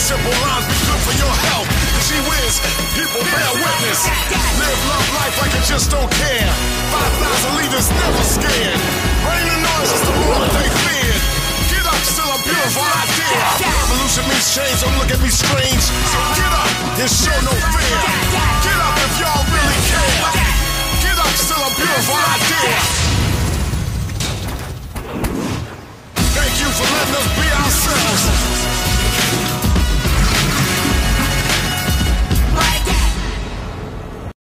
simple lines be good for your health. Gee whiz, people bear witness. Live, love life like you just don't care. 5,000 leaders never scared. Rain and noise is the rule that they feared. Get up, still a beautiful idea. Revolution means change, don't look at me strange. So get up and show no